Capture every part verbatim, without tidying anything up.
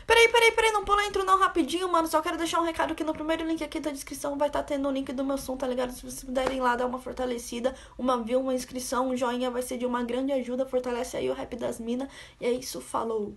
Peraí, peraí, peraí, não pula intro não, rapidinho, mano. Só quero deixar um recado que no primeiro link aqui da descrição vai estar tá tendo o link do meu som, tá ligado? Se vocês puderem lá dar uma fortalecida, uma view, uma inscrição, um joinha vai ser de uma grande ajuda. Fortalece aí o rap das minas. E é isso, falou!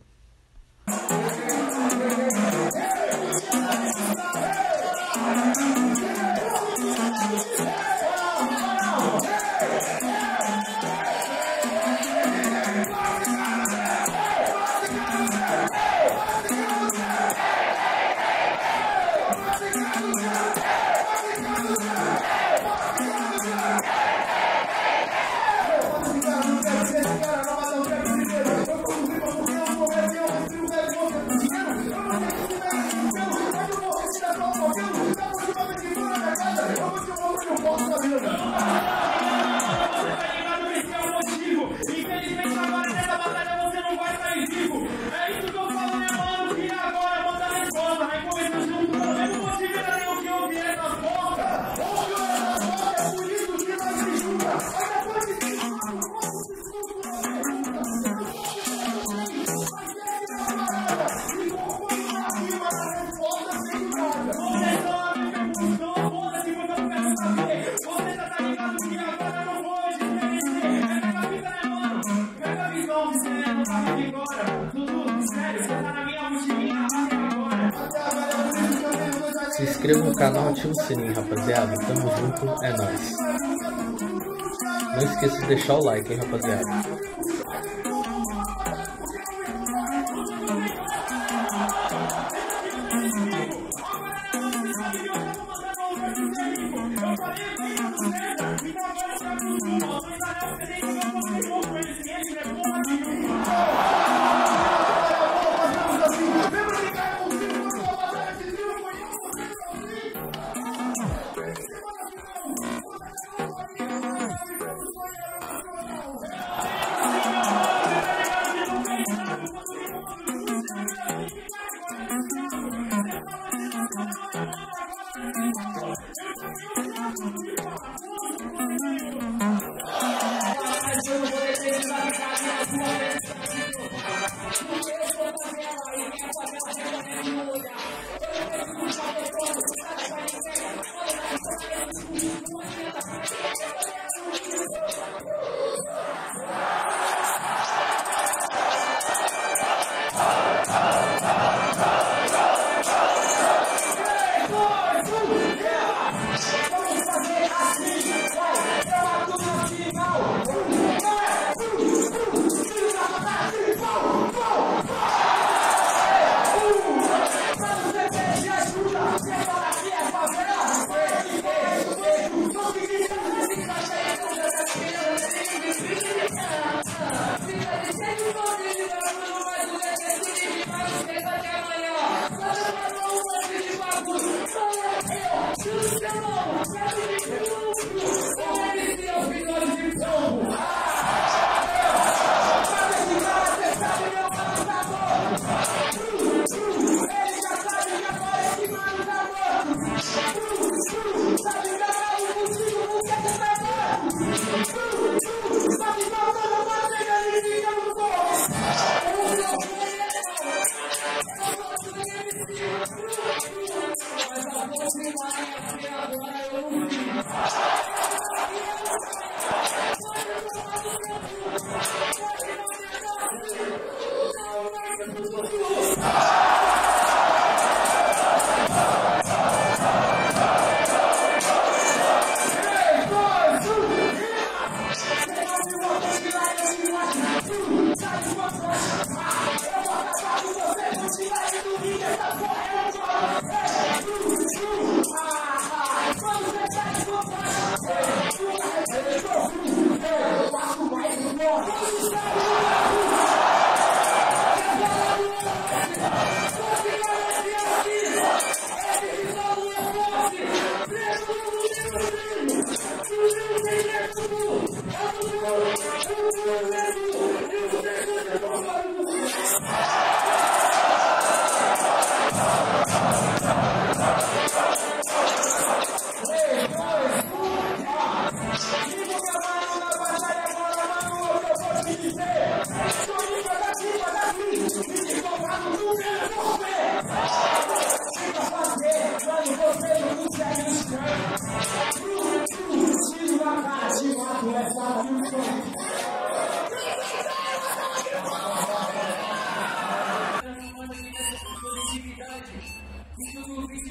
Se inscreva no canal, ativa o sininho, rapaziada. Tamo junto, é nóis. Não esqueça de deixar o like, hein, rapaziada.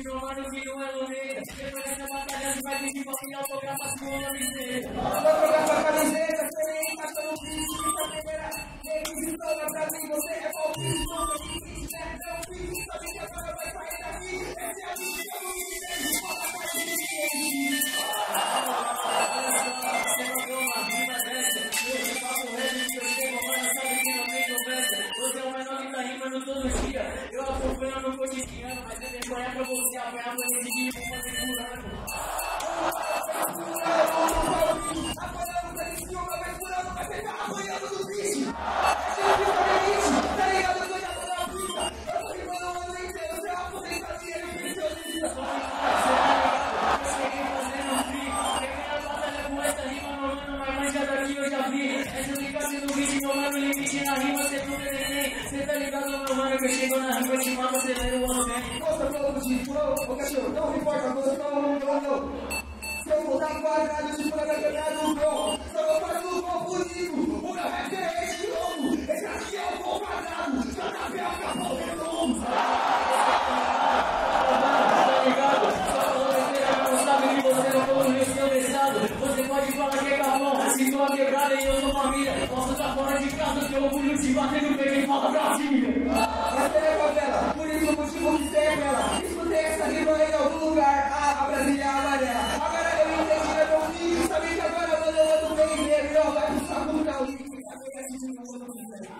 meu mano que não é loneira. Depois dessa batalha você vai pedir pra mim autografar sua camiseta. Autografar a camiseta, você nem passa no vídeo. Essa primeira requisição pra mim, você é palpite. Não tem que quiser, não fiz. Sabe que agora vai sair daqui. Esse é a vida que eu não me deixo. Fala a parte de ninguém. Você não deu uma vida dessa. Hoje papo reto que eu tenho, mano, sabe que não tem conversa. Você é o menor que tá rimando todo dia. Eu acompanho no cotidiano, mas eu tenho pra você apanhar pra esse dia e vou fazer curando. Apanhando pra esse jogo, vai curando, vai pegar apanhando do bicho. Tá ligado? Eu tô já na vida. Eu tô rimando o ano inteiro, você é uma aposentadoria e o bicho eu tô eu cheguei fazendo free. Primeira batalha com essa rima, meu mano, mas manja daqui eu já vi. Essa brincadeira no vídeo, meu mano, limite na rima, cê não tem nem. Cê tá ligado, meu mano, que eu chego na rima, te mata, cê lê o ano bem. Nossa, falando de flow, ô cachorro, não importa, você não, não, não, não. Se eu for dar quadrado, de fora vai pegar no gol. Só não faz um gol bonito, o meu rap é esse longo. Esse aqui é o gol quadrado, já tá bem, acabou, redondo. Tá ligado? Só falando besteira, não sabe que você não falou no seu mestrado. Você pode falar que é capão, se tô a quebrada e eu sou família. Posso estar fora de casa, que eu orgulho de bater no peito e fala Brasília. Essa é a favela, por isso o motivo que você é bela. Escutei essa rima em algum lugar, a, a Brasília amarela. Agora eu entendi, é meu filho, sabe que agora mano, eu ando bem nele, ó, vai pro saco do Caulinho, quem sabe que a gente não anda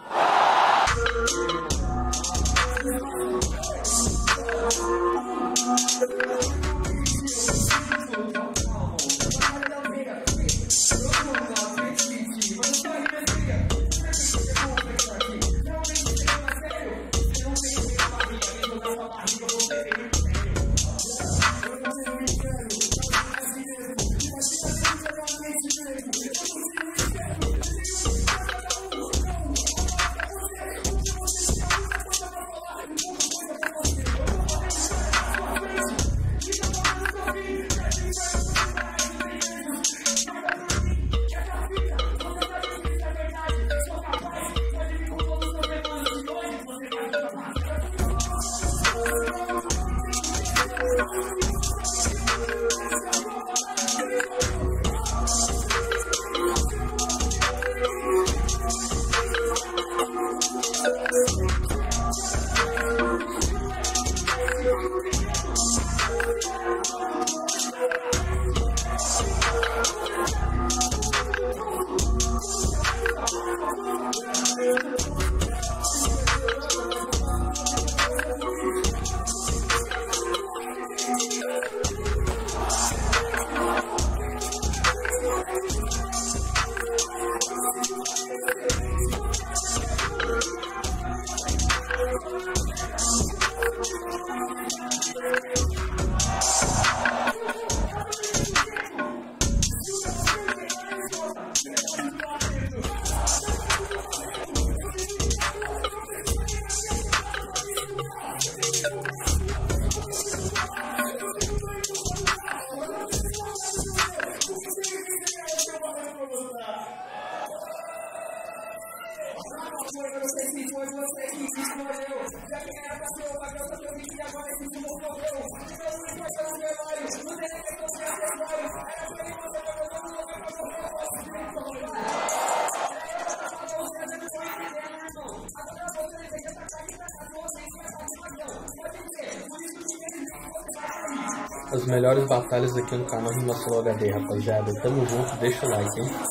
As melhores batalhas aqui no canal Rimação H D, rapaziada. Tamo junto, deixa o like, hein?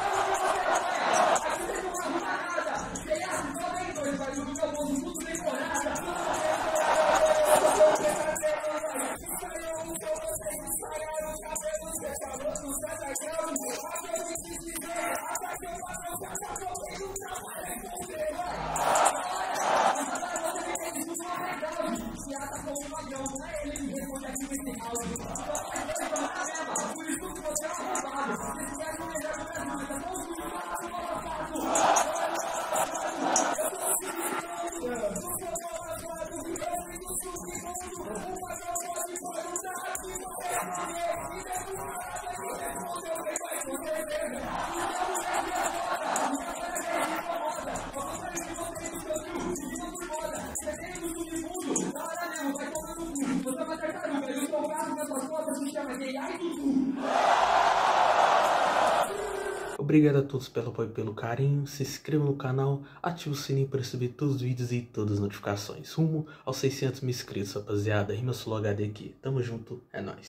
Vai Obrigado a todos pelo apoio e pelo carinho, se inscrevam no canal, ative o sininho para receber todos os vídeos e todas as notificações. Rumo aos seiscentos mil inscritos, rapaziada. Rima Sulogade aqui. Tamo junto, é nóis.